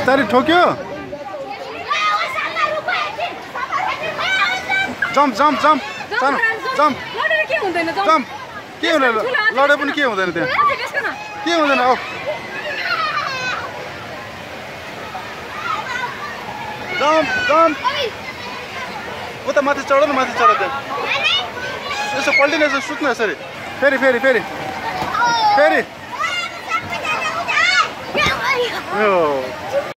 बिस्तारै ठोक्यो jump jump jump सानो जम्प जम्प के हुँदैन लडे पनि के हुँदैन त्यहाँ के हुँदैन औ जम्प जम्प उता माथि चढ न माथि चढ त्यहाँ यसो पल्टिन यसो सुत्नु यसरी फेरि फेरि फेरि फेरि